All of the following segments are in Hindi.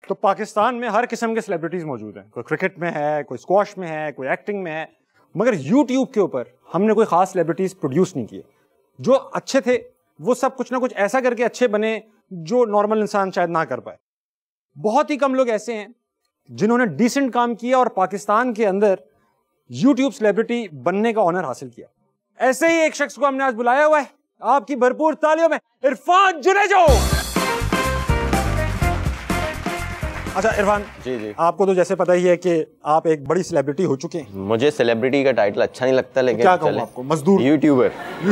तो पाकिस्तान में हर किस्म के सेलिब्रिटीज मौजूद हैं, कोई क्रिकेट में है, कोई स्क्वॉश में है, कोई एक्टिंग में है, मगर यूट्यूब के ऊपर हमने कोई खास सेलिब्रिटीज प्रोड्यूस नहीं किए। जो अच्छे थे वो सब कुछ ना कुछ ऐसा करके अच्छे बने जो नॉर्मल इंसान शायद ना कर पाए। बहुत ही कम लोग ऐसे हैं जिन्होंने डिसेंट काम किया और पाकिस्तान के अंदर यूट्यूब सेलिब्रिटी बनने का ऑनर हासिल किया। ऐसे ही एक शख्स को हमने आज बुलाया हुआ है, आपकी भरपूर तालियों में इरफान जुनेजो। अच्छा इरफान जी, आपको तो जैसे पता ही है कि आप एक बड़ी सेलिब्रिटी हो चुके हैं। मुझे सेलिब्रिटी का टाइटल अच्छा नहीं लगता, लेकिन क्या कहूँ आपको, मजदूर यूट्यूबर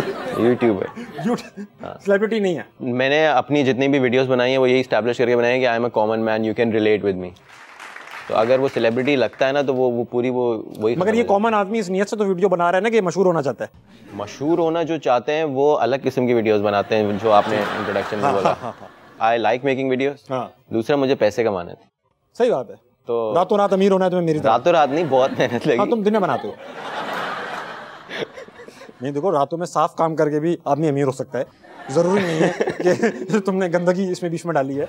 सेलिब्रिटी नहीं है। मैंने अपनी जितनी भी वीडियोस बनाई है वो यही एस्टैब्लिश करके बनाई है कि I am a common man, you can relate with me. तो अगर वो सेलिब्रिटी लगता है ना तो वो पूरी वही। मगर ये कॉमन आदमी इस नियत से तो वीडियो बना रहा है ना कि मशहूर होना चाहता है। मशहूर होना जो चाहते हैं वो अलग किस्म की वीडियोस बनाते हैं, जो आपने इंट्रोडक्शन में बोला। I like making videos. दूसरा मुझे पैसे कमाने थे। सही बात है। तो रातों रात अमीर होना है तुम्हें? मेरी रातों रात नहीं, बहुत मेहनत लगी। हाँ, तुम दिन में बनाते हो। नहीं देखो, रातों में साफ काम करके भी आदमी अमीर हो सकता है, जरूरी नहीं है कि तुमने गंदगी इसमें बीच में डाली है।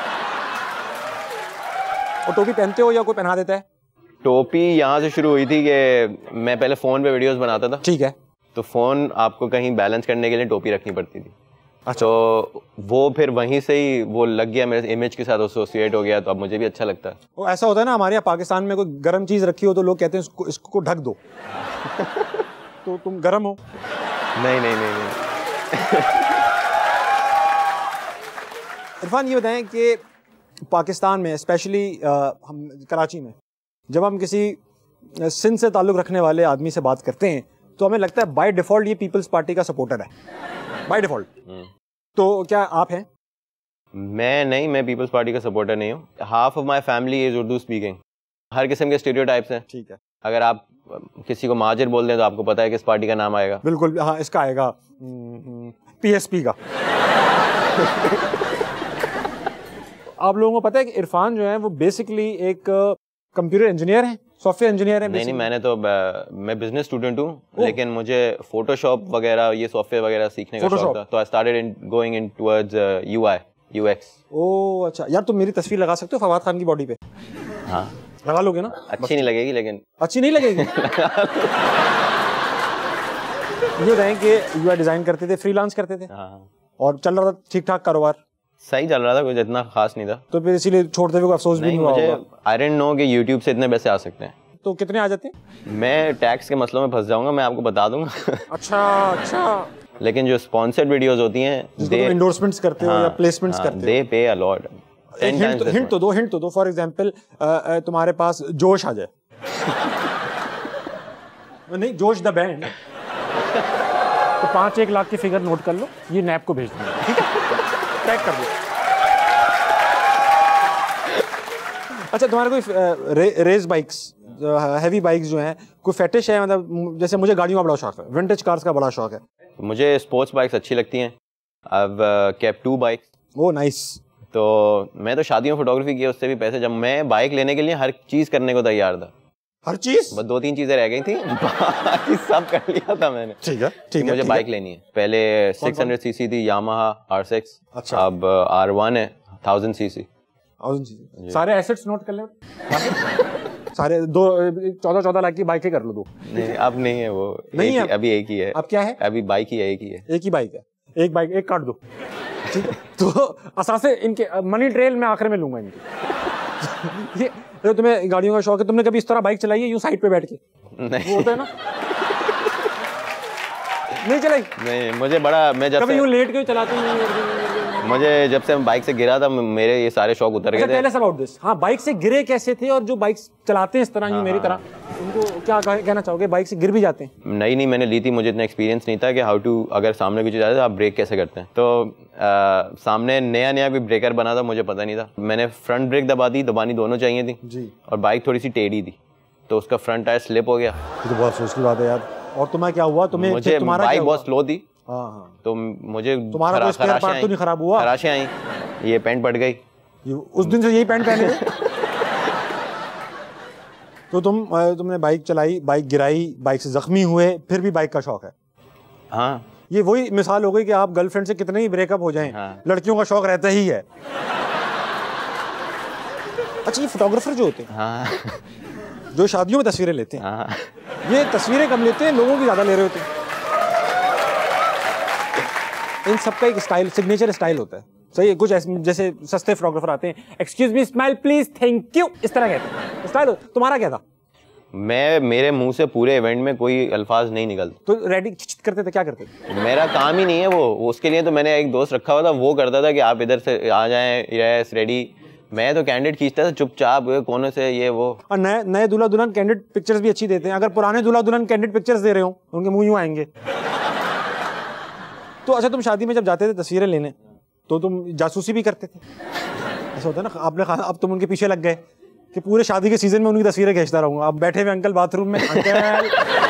और टोपी पहनते हो या कोई पहना देता है? टोपी यहाँ से शुरू हुई थी कि मैं पहले फोन पे वीडियोस बनाता था। ठीक है। तो फोन आपको कहीं बैलेंस करने के लिए टोपी रखनी पड़ती थी। अच्छा। तो वो फिर वहीं से ही वो लग गया, मेरे इमेज के साथ एसोसिएट हो गया, तो अब मुझे भी अच्छा लगता है। वो ऐसा होता है ना, हमारे यहाँ पाकिस्तान में कोई गर्म चीज रखी हो तो लोग कहते हैं इसको ढक दो। तो तुम गर्म हो? नहीं नहीं नहीं, नहीं। इरफान ये बताएं कि पाकिस्तान में स्पेशली हम कराची में जब हम किसी सिंध से ताल्लुक रखने वाले आदमी से बात करते हैं तो हमें लगता है बाय डिफॉल्ट ये पीपल्स पार्टी का सपोर्टर है, बाय डिफॉल्ट। तो क्या आप हैं? मैं नहीं, मैं पीपल्स पार्टी का सपोर्टर नहीं हूँ। Half of my family is Urdu speaking. हर किस्म के स्टीरियोटाइप्स हैं। ठीक है। अगर आप किसी को महाजिर बोल दें तो आपको पता है किस पार्टी का नाम आएगा। बिल्कुल, हाँ, इसका आएगा पीएसपी का। आप लोगों को पता है कि इरफान जो है वो बेसिकली एक कंप्यूटर इंजीनियर है, सॉफ्टवेयर इंजीनियर है। नहीं, मैंने तो मैं बिजनेस स्टूडेंट हूँ, लेकिन मुझे फोटोशॉप वगैरह ये सॉफ्टवेयर वगैरह सीखने का शौक था, तो I started going in towards UI UX. Oh अच्छा यार, तुम मेरी तस्वीर लगा सकते हो फवाद खान की बॉडी पे? हाँ लगा लोगे ना? अच्छी नहीं लगेगी, लेकिन अच्छी नहीं लगेगी। ये रहे कि यूआई डिजाइन करते थे, फ्रीलांस करते थे। हाँ। और चल रहा था ठीक ठाक कारोबार? सही चल रहा था, कुछ इतना खास नहीं था। तो फिर इसीलिए छोड़ते हुए अफसोस भी नहीं हुआ? मुझे आई डिडंट नो कि यूट्यूब से इतने पैसे आ सकते हैं। तो कितने आ जाते हैं? मैं टैक्स के मसलों में फंस जाऊंगा, मैं आपको बता दूंगा। अच्छा। लेकिन जो स्पॉन्सर्ड वीडियोस होती हैं, दे एंडोर्समेंट करते हो या प्लेसमेंट्स करते हो, दे पे अ लॉट। हिंट तो दो। फॉर एग्जांपल तुम्हारे पास जोश आ जाए। नहीं, जोश द बैंड, तो 5-1 लाख की फिगर नोट कर लो, ये नैप को भेज दूंगा, ठीक है? टैग कर दो। अच्छा, तुम्हारे कोई रेस बाइक्स, हैवी बाइक्स जो हैं, कोई फेटिश है? मतलब जैसे मुझे गाड़ियों का बड़ा शौक है, विंटेज कार्स का बड़ा शौक है। मुझे स्पोर्ट्स बाइक्स अच्छी लगती हैं। I have kept 2 bikes. Oh nice. तो मैं तो शादियों में फोटोग्राफी की, उससे भी पैसे। जब मैं बाइक लेने के लिए हर चीज करने को तैयार था, हर चीज, बस 2-3 चीजें रह गई थी, बाकी सब कर लिया था मैंने। ठीक है। मुझे बाइक लेनी है। पहले 600 सीसी थी यामाहा R6। अच्छा। अब R1 है 1000 सीसी। सारे एसेट्स नोट कर ले। सारे 14 लाख की बाइकें कर लो। दो नहीं, अब नहीं है वो, नहीं है अभी एक ही है। अब क्या है? अभी बाइक ही है, एक ही है। एक ही बाइक है, एक बाइक, एक काट दो, ठीक है? तो असासे इनके मनी ट्रेल में आखिर में लूंगा इनकी। ये तुम्हें गाड़ियों का शौक है, तुमने कभी इस तरह बाइक चलाई है यूं साइड पे बैठ के? नहीं। वो होता है ना, नहीं चलाई? नहीं, मुझे बड़ा, मैं जब कभी यूं लेट के चलाती हूं। मुझे जब से मैं बाइक से गिरा था, मेरे ये सारे शौक उतर गए थे। Tell us about this. हाँ, बाइक से गिरे कैसे थे? और जो बाइक चलाते हैं इस तरह यूं मेरी तरह, उनको क्या कहना चाहोगे? बाइक से गिर भी जाते हैं? नहीं, मैंने ली थी, मुझे इतना एक्सपीरियंस नहीं था कि हाउ टू, अगर सामने कुछ जाए तो आप ब्रेक कैसे करते हैं। तो सामने नया कोई ब्रेकर बना था, मुझे पता नहीं था। मैंने फ्रंट ब्रेक दबानी दोनों चाहिए थी जी। और बाइक थोड़ी सी टेढ़ी थी, तो उसका फ्रंट टायर स्लिप हो गया। ये तो बहुत अफसोस की बात है यार। और तुम्हें क्या हुआ? मुझे बाइक बहुत स्लो थी। हाँ। तो मुझे तुम्हारा कोई स्पेयर पार्ट तो नहीं खराब हुआ? खराशें आई, ये पैंट पट गई। उस दिन से यही पैंट पहने थे? तो तुमने बाइक चलाई, बाइक गिराई, बाइक से जख्मी हुए, फिर भी बाइक का शौक है? हाँ। ये वही मिसाल हो गई कि आप गर्लफ्रेंड से कितने ही ब्रेकअप हो जाएं, हाँ। लड़कियों का शौक रहता ही है। अच्छा, ये फोटोग्राफर जो होते हैं, हाँ जो शादियों में तस्वीरें लेते हैं, हाँ ये तस्वीरें कम लेते हैं, लोगों की ज़्यादा ले रहे होते हैं। इन सबका एक स्टाइल, सिग्नेचर स्टाइल होता है, सही है। कुछ ऐसे जैसे सस्ते फोटोग्राफर आते हैं, excuse me, smile please, thank you, इस तरह कहते हैं स्टाइल। तुम्हारा क्या था? मेरे मुंह से पूरे इवेंट में कोई अल्फाज नहीं निकलते। तो रेडी करते थे, क्या करते थे? मेरा काम ही नहीं है वो, उसके लिए तो मैंने एक दोस्त रखा हुआ था, वो करता था कि आप इधर से आ जाएं, यस रेडी। मैं तो कैंडिडेट खींचता था चुपचाप कोने से, ये वो। और नए दूल्हा दुल्हन कैंडिडेट पिक्चर्स भी अच्छी देते हैं। अगर पुराने दूल्हा दुल्हन कैंडिडेट पिक्चर्स दे रहे हो, उनके मुंह यूं आएंगे। तो अच्छा, तुम शादी में जब जाते थे तस्वीरें लेने, तो तुम जासूसी भी करते थे? ऐसा होता है ना, आपने कहा अब तुम उनके पीछे लग गए कि पूरे शादी के सीजन में उनकी तस्वीरें खींचता रहूंगा। अब बैठे हुए अंकल बाथरूम में, अंकल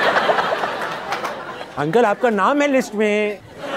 अंकल आपका नाम है लिस्ट में,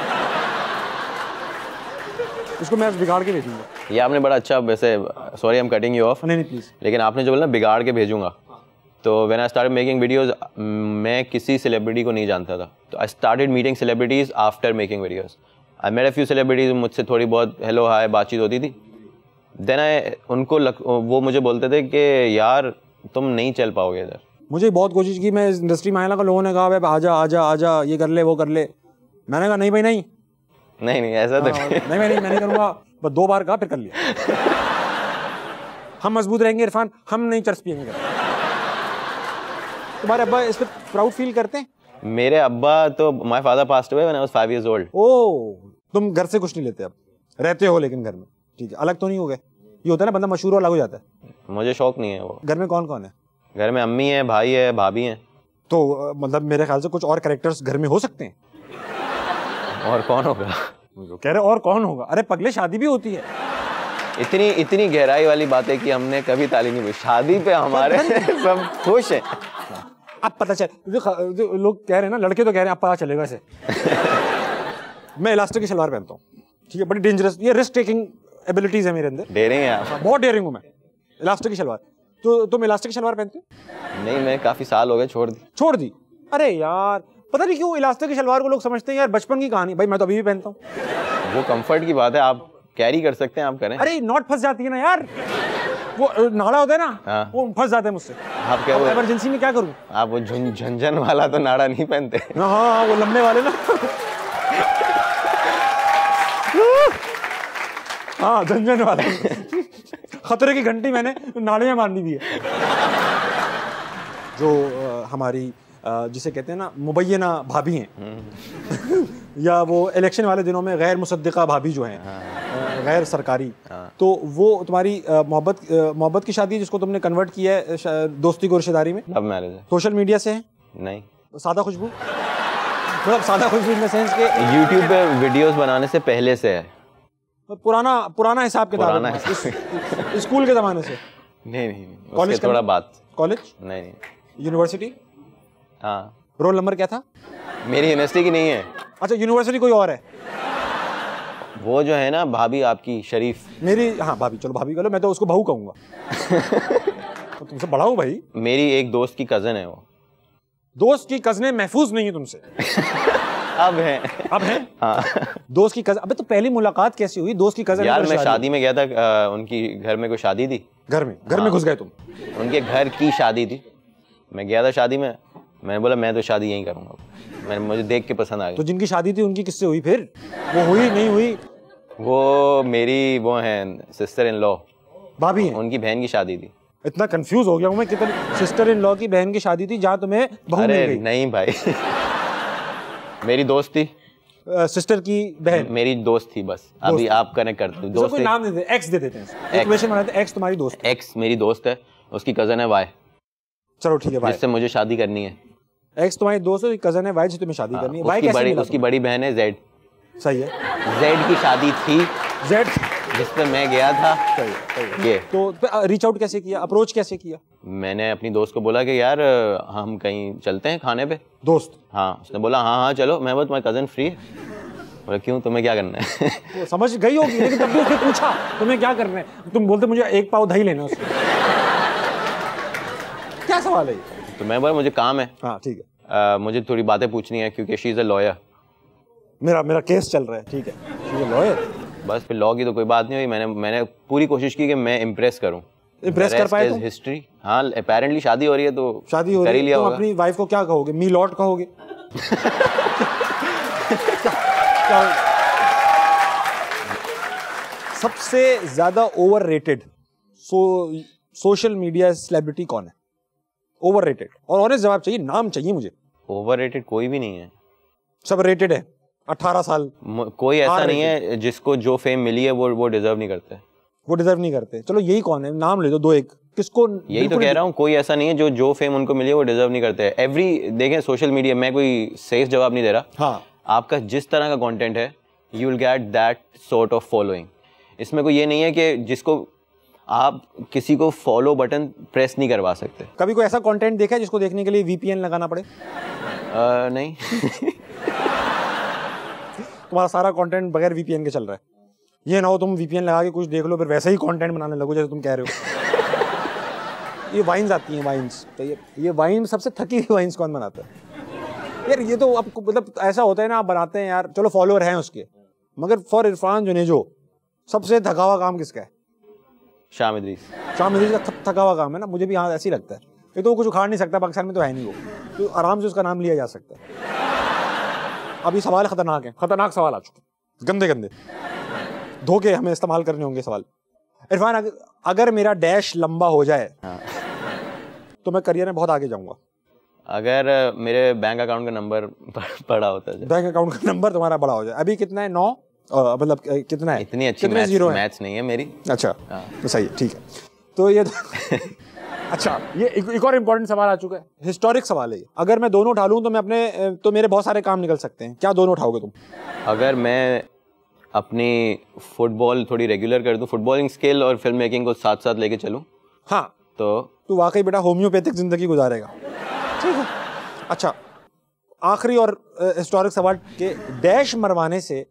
इसको मैं बिगाड़ के भेजूंगा। ये आपने बड़ा अच्छा, वैसे sorry I am cutting you off, नहीं प्लीज, लेकिन आपने जो बोला ना बिगाड़ के भेजूंगा, तो when I started making videos, मैं किसी सेलिब्रिटी को नहीं जानता था, तो I started meeting celebrities after making videos. I met a few celebrities, मुझसे थोड़ी बहुत हेलो हाय बातचीत होती थी। देन वो मुझे बोलते थे कि यार तुम नहीं चल पाओगे इधर। मुझे बहुत कोशिश की, मैं इस इंडस्ट्री में आया, लोगों ने कहा भाई आजा आजा आजा, ये कर ले वो कर ले। मैंने कहा नहीं भाई नहीं ऐसा तो नहीं मैं नहीं करूँगा। बस 2 बार कहा, फिर कर लिया। हम मजबूत रहेंगे इरफान, हम नहीं चर्च पिएंगे। तुम्हारे अब्बा इस पर प्राउड फील करते हैं? मेरे अब्बा तो, my father passed away when I was 5 years old। Oh, तुम घर से कुछ नहीं लेते, अब रहते हो लेकिन घर में, ठीक है। अलग तो नहीं हो गए? ये होता है ना, बंदा मशहूर हो अलग हो जाता है। मुझे शौक नहीं है वो। घर में कौन कौन है? घर में अम्मी है, भाई है, भाभी है। तो मतलब मेरे ख्याल से कुछ और कैरेक्टर्स घर में हो सकते हैं। और कौन होगा? कह रहे और कौन होगा? अरे पगले, शादी भी होती है। इतनी गहराई वाली बातें कि हमने कभी ताली नहीं हुई शादी पे, हमारे सब खुश हैं। अब पता चल, जो लोग कह रहे हैं ना, लड़के तो कह रहे हैं अब पता चलेगा इसे। मैं इलास्टिक की शलवार पहनता हूँ, ठीक है, बड़ी डेंजरस, ये रिस्क टेकिंग एबिलिटीज है मेरे अंदर। डेयरिंग है आप? बहुत डेयरिंग हूँ मैं। इलास्टिक की शलवार, तो तुम इलास्टिक की शलवार पहनते हो? नहीं, मैं काफी साल हो गए छोड़ दी। अरे यार, पता नहीं क्यों इलास्टिक की शलवार को लोग समझते हैं यार बचपन की कहानी। भाई मैं तो अभी भी पहनता हूँ। वो कंफर्ट की बात है, आप कैरी कर सकते हैं, आप करें। अरे नॉट फंस जाती है ना यार, वो नाड़ा होता है ना, हाँ। वो फंस जाता है मुझसे। आप क्या, इमरजेंसी में क्या करूँ? आप वो झंझन वाला तो नाड़ा नहीं पहनते? हाँ, वो लंबे वाले ना। हाँ, झंझन वाला। खतरे की घंटी मैंने नाड़े में मारनी भी है। जो हमारी जिसे कहते हैं ना मुबैना भाभी हैं, या वो इलेक्शन वाले दिनों में गैर मुसद्दिका भाभी जो हैं, गैर सरकारी, तो वो तुम्हारी मोहब्बत की शादी जिसको तुमने कन्वर्ट किया है दोस्ती को रिश्तेदारी में? लव मैरिज है। सोशल मीडिया से है? नहीं, सादा खुशबू, मतलब सादा खुशबू इन द सेंस के यूट्यूब पे वीडियोस बनाने से पहले से है। पुराना हिसाब किताब, स्कूल के जमाने से? नहीं, कॉलेज थोड़ा बात। कॉलेज? नहीं। यूनिवर्सिटी? हाँ। रोल नंबर क्या था? मेरी यूनिवर्सिटी की नहीं है। अच्छा, यूनिवर्सिटी कोई और है? वो जो है ना भाभी आपकी शरीफ, मेरी, हाँ भाभी, चलो भाभी करो, मैं तो उसको बहू कहूंगा। तो तुमसे बड़ा हूँ भाई। मेरी एक दोस्त की कजन है वो। दोस्त की कजनें महफूज नहीं है तुमसे? अब है हाँ। दोस्त की कजन, अबे तो पहली मुलाकात कैसी हुई दोस्त की कजन? यार मैं शादी में गया था, उनकी घर में कोई शादी थी। घर में घुस गए तुम? उनके घर की शादी थी, मैं गया था शादी में। मैंने बोला मैं तो शादी यहीं करूंगा, मुझे देख के पसंद आ गई। तो जिनकी शादी थी उनकी किससे हुई फिर? वो हुई नहीं हुई? वो मेरी वो हैं सिस्टर इन लॉ, भाभी हैं, उनकी बहन की शादी थी। इतना कंफ्यूज हो गया हूँ मैं, कितनी सिस्टर इन लॉ की बहन की शादी थी जहाँ तुम्हें बहू मिल गई? नहीं भाई मेरी दोस्त थी, सिस्टर की बहन मेरी दोस्त थी बस। अभी आप कनेक्ट करते दोस्त, कोई नाम दे देते, एक्स दे देते हैं, इक्वेशन बनाते हैं, एक्स तुम्हारी दोस्त, एक्स मेरी दोस्त है, उसकी कजन है वाई। चलो ठीक है, वाई जिससे मुझे शादी करनी है। एक्स तुम्हारी दोस्त है, कजन है वाई से तुम्हें शादी करनी है। वाई कैसे मिला? उसकी बड़ी बहन है जेड। सही है, जेड की शादी थी, जेड जिस पे मैं गया था। सही है। तो रीच आउट कैसे किया, अप्रोच कैसे किया? मैंने अपनी दोस्त को बोला कि यार हम कहीं चलते हैं खाने पे। दोस्त? हाँ। उसने बोला हाँ चलो। मैं बोला तुम्हारी कजन फ्री है? बोला क्यों, तुम्हें क्या करना है? वो समझ गई होगी, लेकिन तब भी उसने पूछा तुम्हें क्या करना है, तुम बोलते मुझे 1 पाव दही लेना उससे। क्या सवाल है? तो मैं बोला मुझे काम है। हाँ ठीक है, मुझे थोड़ी बातें पूछनी है क्योंकि शी इज अ लॉयर। मेरा केस चल रहा है। ठीक है, शी इज अ लॉयर। बस फिर लॉ की तो कोई बात नहीं हुई। मैंने पूरी कोशिश की कि मैं इम्प्रेस करूं। इम्प्रेस कर पाए तुम? हिस्ट्री। हाँ, अपेरेंटली शादी हो रही है तो शादी हो रही है, तुम अपनी वाइफ को क्या कहोगे? मी लॉट कहोगे? क्या सबसे ज्यादा ओवररेटेड सोशल मीडिया सेलिब्रिटी कौन है? ओवररेटेड, और ऑनेस्ट जवाब चाहिए, नाम चाहिए मुझे। ओवररेटेड कोई भी नहीं है, सब रेटेड है। 18 साल कोई ऐसा नहीं है जिसको जो फेम मिली है वो डिजर्व नहीं करते। वो डिजर्व नहीं करते। चलो यही कौन है, नाम ले दो, दो एक। किसको? यही तो कह रहा हूँ, कोई ऐसा नहीं है जो फेम उनको मिली है वो डिजर्व नहीं करते। देखें सोशल मीडिया, मैं कोई सेफ जवाब नहीं दे रहा। हाँ, आपका जिस तरह का कंटेंट है you will get that sort of following. इसमें कोई ये नहीं है कि जिसको आप किसी को फॉलो बटन प्रेस नहीं करवा सकते। कभी कोई ऐसा कंटेंट देखा है जिसको देखने के लिए VPN लगाना पड़े? नहीं। तुम्हारा सारा कंटेंट बगैर VPN के चल रहा है। ये ना हो तुम VPN लगा के कुछ देख लो फिर वैसा ही कंटेंट बनाने लगो जैसे तुम कह रहे हो। ये वाइन्स आती हैं, वाइन्स, तो ये वाइन सबसे थकी हुई वाइन्स कौन बनाता है यार? ये तो आपको मतलब ऐसा होता है ना, आप बनाते हैं यार, चलो फॉलोअर हैं उसके, मगर फॉर इरफान जुनेजो सबसे थका हुआ काम किसका है? शाम इदरीस। शाम इदरीस का थका हुआ काम है ना, मुझे भी हाँ ऐसे ही लगता है। ये तो कुछ उखाड़ नहीं सकता, पाकिस्तान में तो है नहीं वो, तो आराम से उसका नाम लिया जा सकता है। अभी सवाल खतरनाक है, खतरनाक सवाल आ चुके, गंदे गंदे धोखे हमें इस्तेमाल करने होंगे सवाल। इरफान, अगर मेरा डैश लंबा हो जाए तो मैं करियर में बहुत आगे जाऊंगा। अगर मेरे बैंक अकाउंट का नंबर बड़ा होता है। बैंक अकाउंट का नंबर तुम्हारा बड़ा हो जाए। अभी कितना है? 9, मतलब कितना है? इतनी अच्छी मैथ्स नहीं है मेरी। अच्छा, तो सही है, ठीक है। तो ये अच्छा, ये एक और इम्पोर्टेंट सवाल आ चुका है, हिस्टोरिक सवाल है ये। अगर मैं दोनों उठा लूं तो मेरे बहुत सारे काम निकल सकते हैं। क्या दोनों उठाओगे तुम? अगर मैं अपनी फुटबॉल थोड़ी रेगुलर कर दूं, फुटबॉलिंग स्किल और फिल्म मेकिंग को साथ साथ लेके चलूं, हाँ, तो वाकई बेटा होम्योपैथिक जिंदगी गुजारेगा। ठीक है। अच्छा, आखिरी और हिस्टोरिक सवाल के, डैश मरवाने से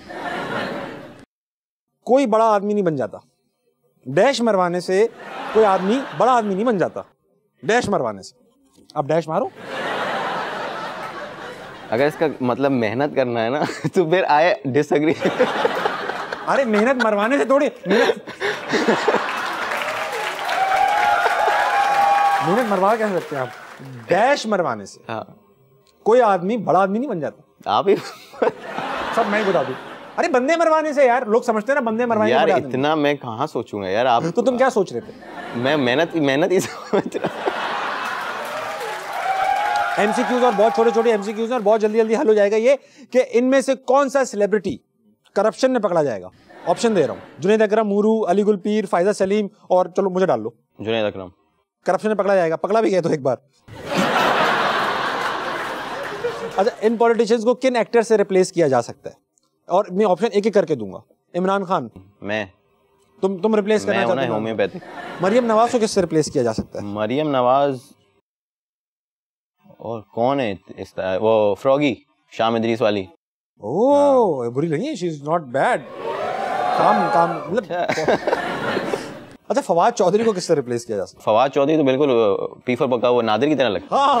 कोई बड़ा आदमी नहीं बन जाता। डैश मरवाने से कोई आदमी बड़ा आदमी नहीं बन जाता। डैश मरवाने से आप डैश मारो। अगर इसका मतलब मेहनत करना है ना तो फिर आई डिसएग्री। अरे मेहनत मरवाने से थोड़ी, मेहनत मरवा कैसे सकते हैं आप? डैश मरवाने से कोई आदमी बड़ा आदमी नहीं बन जाता। आप ही सब मैं ही बता दूं। अरे बंदे मरवाने से यार, लोग समझते हैं ना बंदे मरवाने यार, इतना मैं कहाँ सोचूंगा यार। आप तो तुम क्या सोच रहे थे? मैं मेहनत ही समझ रहा। MCQs और बहुत छोटे-छोटे MCQs और बहुत जल्दी हल हो जाएगा ये कि इनमें से कौन सा सेलिब्रिटी करप्शन में पकड़ा जाएगा। ऑप्शन दे रहा हूं, जुनैद अकरम, मूरू, अली गुल पीर, फायदा सलीम, और चलो मुझे डाल लो। जुनैद अकरम करप्शन में पकड़ा जाएगा। पकड़ा भी गया तो एक बार। अच्छा, इन पॉलिटिशियंस को किन एक्टर से रिप्लेस किया जा सकता है? और मैं ऑप्शन एक एक करके दूंगा। इमरान खान, मैं, तुम रिप्लेस करना चाहते हो? होम्योपैथिक। मरियम नवाज को किससे रिप्लेस किया जा सकता है? मरियम नवाज और कौन है वो फ्रॉगी, शाम इदरीस वाली। ओह, बुरी लगी है, शी इज नॉट बैड। काम मतलब। अच्छा, फवाद चौधरी को किससे रिप्लेस किया जा सकता है? फवाद चौधरी तो बिल्कुल पी फॉर पक्का वो नादिर की तरह लगता है।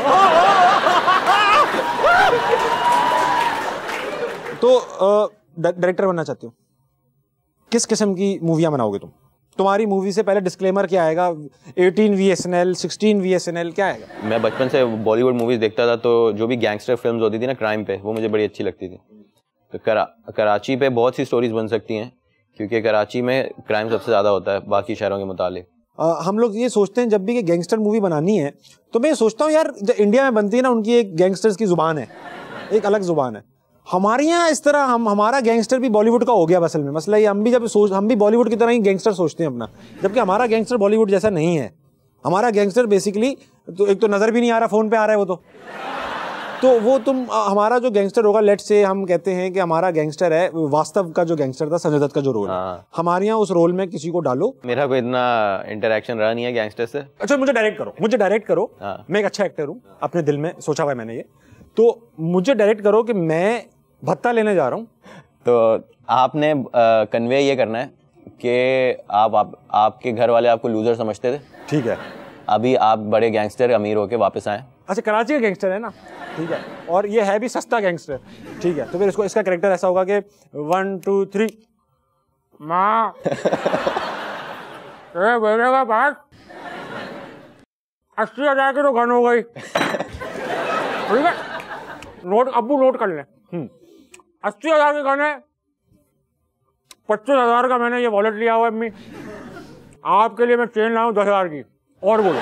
तो डायरेक्टर बनना चाहते हो? किस किस्म की मूवियां बनाओगे तुम? तुम्हारी मूवी से पहले डिस्क्लेमर क्या आएगा? 18 VSNL, 16 VSNL, क्या आएगा? मैं बचपन से बॉलीवुड मूवीज देखता था, तो जो भी गैंगस्टर फिल्म्स होती थी ना क्राइम पे, वो मुझे बड़ी अच्छी लगती थी। तो कराची पे बहुत सी स्टोरीज बन सकती हैं, क्योंकि कराची में क्राइम सबसे ज़्यादा होता है बाकी शहरों के मुताबिक। हम लोग ये सोचते हैं जब भी कि गैंगस्टर मूवी बनानी है, तो मैं सोचता हूँ यार, जो इंडिया में बनती है ना, उनकी एक गैंगस्टर्स की जुबान है, एक अलग जुबान है। हमारे यहाँ इस तरह हमारा गैंगस्टर भी बॉलीवुड का हो गया असल में। मसला ये, हम भी बॉलीवुड की तरह ही गैंगस्टर सोचते हैं अपना, जबकि हमारा गैंगस्टर बॉलीवुड जैसा नहीं है। हमारा गैंगस्टर बेसिकली तो एक तो नजर भी नहीं आ रहा, फोन पे आ रहा है वो तो वो हमारा जो गैंगस्टर होगा, लेट से हम कहते हैं कि हमारा गैंगस्टर है, वास्तव का जो गैंगस्टर था, संजय दत्त का जो रोल है, हमारे यहाँ उस रोल में किसी को डालो। मेरा कोई इतना इंटरेक्शन रहा नहीं है गैंगस्टर से। अच्छा, मुझे डायरेक्ट करो। मैं एक अच्छा एक्टर हूँ, अपने दिल में सोचा हुआ है मैंने ये, तो मुझे डायरेक्ट करो कि मैं भत्ता लेने जा रहा हूँ। तो आपने कन्वे ये करना है कि आपके घर वाले आपको लूजर समझते थे, ठीक है, अभी आप बड़े गैंगस्टर अमीर होके वापस आए। अच्छा, कराची का गैंगस्टर है ना, ठीक है, और ये है भी सस्ता गैंगस्टर, ठीक है, तो फिर इसका कैरेक्टर ऐसा होगा कि 1 2 3 माँ बेटे का पास 80,000 की तो गन हो गई। ठीक है, नोट अब्बू नोट कर ले। 80,000 की गन है, 25,000 का मैंने ये वॉलेट लिया हुआ है अम्मी, आपके लिए मैं चेन लाऊं 10,000 की। और बोलो,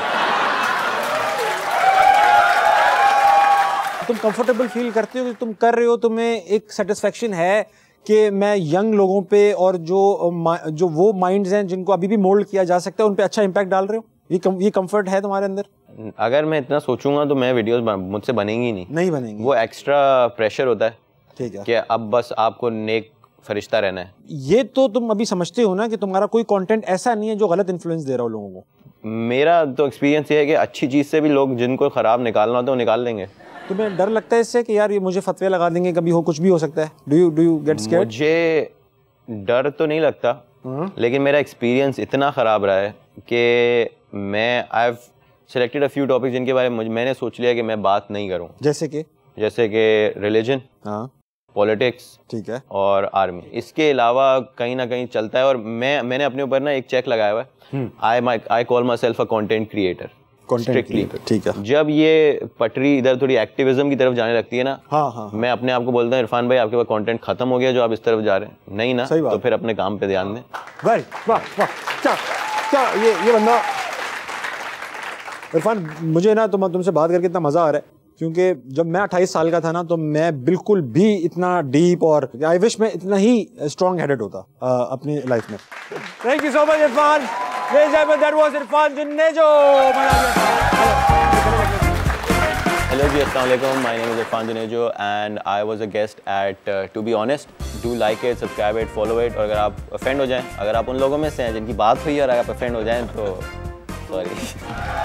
तुम कंफर्टेबल फील करते हो कि तुम कर रहे हो, तुम्हें एक सेटिस्फेक्शन है कि मैं यंग लोगों पे और जो वो माइंड्स हैं जिनको अभी भी मोल्ड किया जा सकता है उन पे अच्छा इंपैक्ट डाल रहे हो, ये कंफर्ट है तुम्हारे अंदर? अगर मैं इतना सोचूंगा तो मैं वीडियोस मुझसे बनेंगी नहीं बनेंगी। वो एक्स्ट्रा प्रेशर होता है, ठीक है, कि अब बस आपको नेक फरिश्ता रहना है। ये तो तुम अभी समझते हो ना कि तुम्हारा कोई कंटेंट ऐसा नहीं है जो गलत इन्फ्लुएंस दे रहा हो लोगों को? मेरा तो एक्सपीरियंस ये है कि अच्छी चीज से भी लोग जिनको खराब निकालना होता है वो निकाल देंगे। तुम्हें डर लगता है इससे कि यार ये मुझे फतवे लगा देंगे, कभी हो कुछ भी हो सकता है? Do you get scared? मुझे डर तो नहीं लगता, लेकिन मेरा एक्सपीरियंस इतना खराब रहा है कि मैं I have selected a few topics जिनके बारे में मैंने सोच लिया कि मैं बात नहीं करूं। जैसे कि रिलीजन, पॉलिटिक्स, ठीक है, और आर्मी। इसके अलावा कहीं ना कहीं चलता है। और मैंने अपने ऊपर ना एक चेक लगाया हुआ है, I call myself a content creator, strictly, ठीक है। जब ये पटरी इधर थोड़ी एक्टिविज्म की तरफ जाने लगती है ना, मैं अपने आप को बोलता हूँ इरफान भाई आपके पास कंटेंट खत्म हो गया जो आप इस तरफ जा रहे हैं, नहीं ना, तो फिर अपने काम पे ध्यान दें। भाई वाह वाह, क्या ये बंदा इरफान, मुझे ना तुमसे बात करके इतना मजा आ रहा है, क्योंकि जब मैं 28 साल का था ना तो मैं बिल्कुल भी इतना डीप और आई विश मैं इतना ही स्ट्रॉन्ग हेडेड होता अपनी लाइफ में। Thank you so much Irfan. That was Irfan Junejo. Hello ji, assalamu alaikum. My name is Irfan Junejo and I was a guest at To Be Honest. Do like it, subscribe it, follow it. और अगर आप offend हो जाएं, अगर आप उन लोगों में से हैं जिनकी बात हुई और अगर आप offend हो जाएं तो sorry.